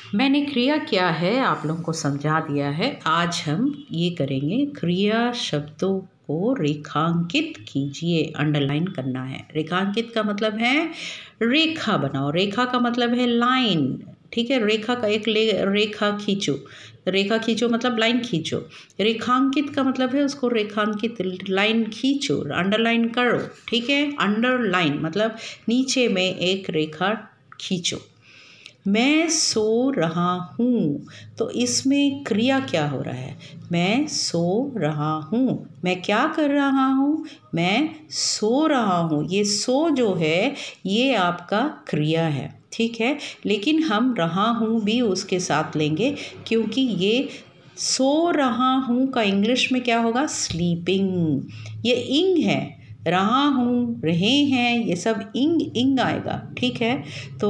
मैंने क्रिया क्या है आप लोगों को समझा दिया है। आज हम ये करेंगे, क्रिया शब्दों को रेखांकित कीजिए। अंडरलाइन करना है। रेखांकित का मतलब है रेखा बनाओ। रेखा का मतलब है लाइन, ठीक है। रेखा का एक रेखा खींचो। रेखा खींचो मतलब लाइन खींचो। रेखांकित का मतलब है उसको रेखांकित, लाइन खींचो, अंडरलाइन करो, ठीक है। अंडरलाइन मतलब नीचे में एक रेखा खींचो। मैं सो रहा हूँ, तो इसमें क्रिया क्या हो रहा है? मैं सो रहा हूँ। मैं क्या कर रहा हूँ? मैं सो रहा हूँ। ये सो जो है ये आपका क्रिया है, ठीक है। लेकिन हम रहा हूँ भी उसके साथ लेंगे, क्योंकि ये सो रहा हूँ का इंग्लिश में क्या होगा? स्लीपिंग। ये इंग है। रहा हूँ, रहे हैं, ये सब इंग इंग आएगा, ठीक है।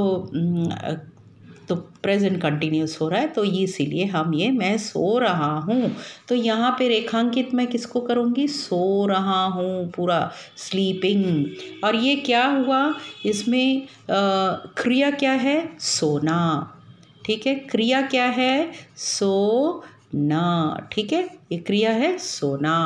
तो प्रेजेंट कंटिन्यूस हो रहा है, तो ये इसीलिए हम ये मैं सो रहा हूँ। तो यहाँ पे रेखांकित मैं किसको करूँगी? सो रहा हूँ, पूरा स्लीपिंग। और ये क्या हुआ? इसमें क्रिया क्या है? सोना, ठीक है। क्रिया क्या है? सोना, ठीक है। ये क्रिया है सोना।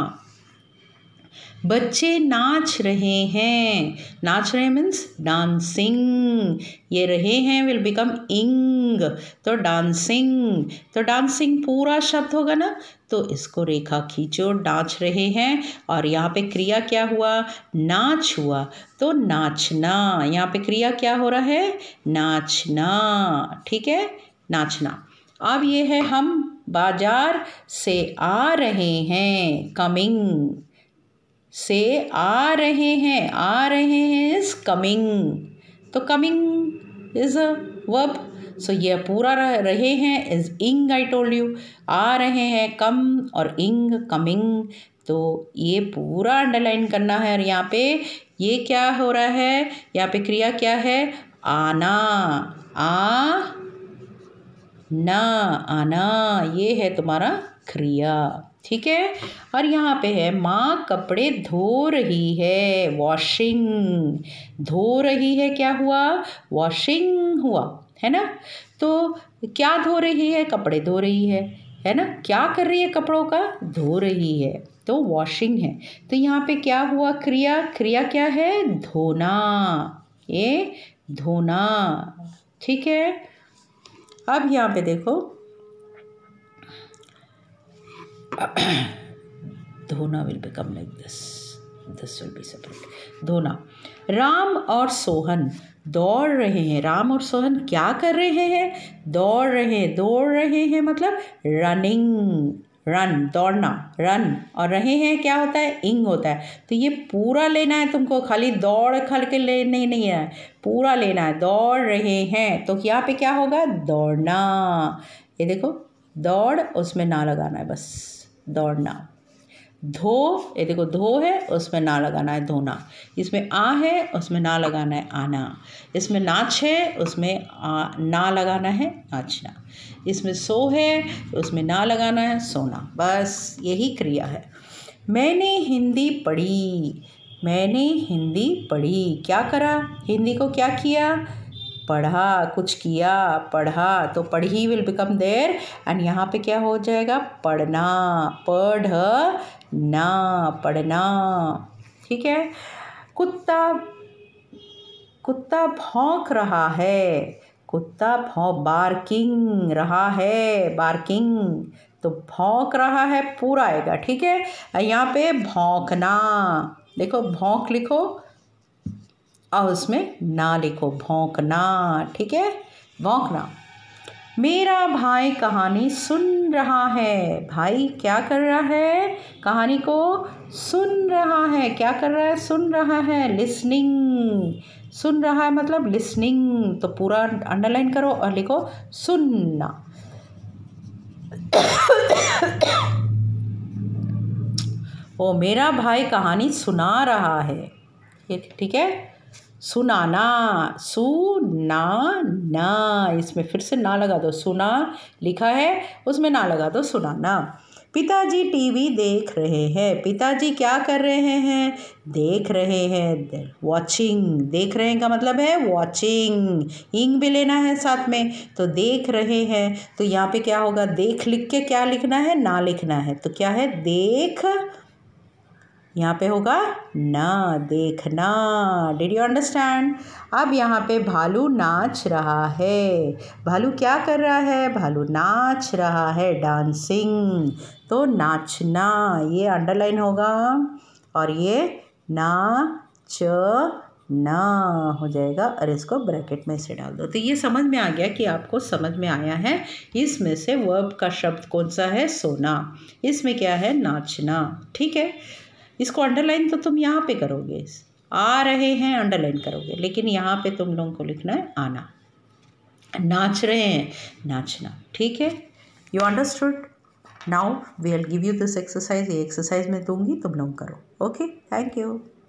बच्चे नाच रहे हैं। नाच रहे मीन्स डांसिंग। ये रहे हैं विल बिकम इंग, तो डांसिंग। तो डांसिंग पूरा शब्द होगा ना, तो इसको रेखा खींचो। नाच रहे हैं और यहाँ पे क्रिया क्या हुआ? नाच हुआ, तो नाचना। यहाँ पे क्रिया क्या हो रहा है? नाचना, ठीक है, नाचना। अब ये है हम बाजार से आ रहे हैं, कमिंग से आ रहे हैं। आ रहे हैं इज कमिंग, तो coming is a verb. So ये पूरा रहे हैं इज इंग, आई टोल्ड यू। आ रहे हैं कम और इंग, कमिंग। तो ये पूरा अंडरलाइन करना है। और यहाँ पे ये क्या हो रहा है? यहाँ पे क्रिया क्या है? आना, आ ना, आना, ये है तुम्हारा क्रिया, ठीक है। और यहाँ पे है माँ कपड़े धो रही है, वॉशिंग। धो रही है क्या हुआ? वॉशिंग हुआ, है ना। तो क्या धो रही है? कपड़े धो रही है ना। क्या कर रही है? कपड़ों का धो रही है, तो वॉशिंग है। तो यहाँ पे क्या हुआ? क्रिया। क्रिया क्या है? धोना, ये धोना, ठीक है। अब यहाँ पे देखो धोना will become like this will be separate. धोना। राम और सोहन दौड़ रहे हैं। राम और सोहन क्या कर रहे हैं? दौड़ रहे हैं। दौड़ रहे हैं मतलब रनिंग, रन, दौड़ना, रन। और रहे हैं क्या होता है? इंग होता है। तो ये पूरा लेना है तुमको, खाली दौड़ खल के लेने नहीं है, पूरा लेना है। दौड़ रहे हैं, तो यहाँ पे क्या होगा? दौड़ना। ये देखो दौड़, उसमें ना लगाना है, बस दौड़ना। धो, ये देखो धो है, उसमें ना लगाना है, धोना। इसमें आ है, उसमें ना लगाना है, आना। इसमें नाच है, उसमें ना लगाना है, नाचना। इसमें सो है, उसमें ना लगाना है, सोना। बस यही क्रिया है। मैंने हिंदी पढ़ी। मैंने हिंदी पढ़ी, क्या करा? हिंदी को क्या किया? पढ़ा, कुछ किया, पढ़ा। तो पढ़ी विल बिकम देयर, एंड यहाँ पे क्या हो जाएगा? पढ़ना, पढ़ना, पढ़ना, ठीक है। कुत्ता, कुत्ता भौंक रहा है। कुत्ता बार्किंग रहा है, बार्किंग। तो भौंक रहा है पूरा आएगा, ठीक है। यहाँ पे भौंकना, देखो भौंक लिखो और उसमें ना लिखो, भौंकना, ठीक है, भौंकना। मेरा भाई कहानी सुन रहा है। भाई क्या कर रहा है? कहानी को सुन रहा है। क्या कर रहा है? सुन रहा है, लिसनिंग। सुन रहा है मतलब लिसनिंग। तो पूरा अंडरलाइन करो और लिखो सुनना। ओ मेरा भाई कहानी सुना रहा है, ये ठीक है। सुनाना, सुनाना, इसमें फिर से ना लगा दो। सुना लिखा है, उसमें ना लगा दो, सुनाना। पिताजी टीवी देख रहे हैं। पिताजी क्या कर रहे हैं? देख रहे हैं। वॉचिंग, देख रहे हैं का मतलब है वॉचिंग, इंग भी लेना है साथ में। तो देख रहे हैं, तो यहाँ पे क्या होगा? देख लिख के क्या लिखना है? ना लिखना है। तो क्या है? देख, यहाँ पे होगा ना, देखना। Did you understand? अब यहाँ पे भालू नाच रहा है। भालू क्या कर रहा है? भालू नाच रहा है, डांसिंग। तो नाचना ये अंडरलाइन होगा और ये नाच ना हो जाएगा और इसको ब्रैकेट में से डाल दो। तो ये समझ में आ गया कि आपको समझ में आया है। इसमें से वर्ब का शब्द कौन सा है? सोना। इसमें क्या है? नाचना। ठीक है, इसको अंडरलाइन तो तुम यहाँ पे करोगे, आ रहे हैं अंडरलाइन करोगे, लेकिन यहाँ पे तुम लोगों को लिखना है आना। नाच रहे हैं, नाचना। ठीक है, you understood? Now we will give you this exercise. ये एक्सरसाइज मैं दूंगी, तुम लोग करो। Okay, thank you.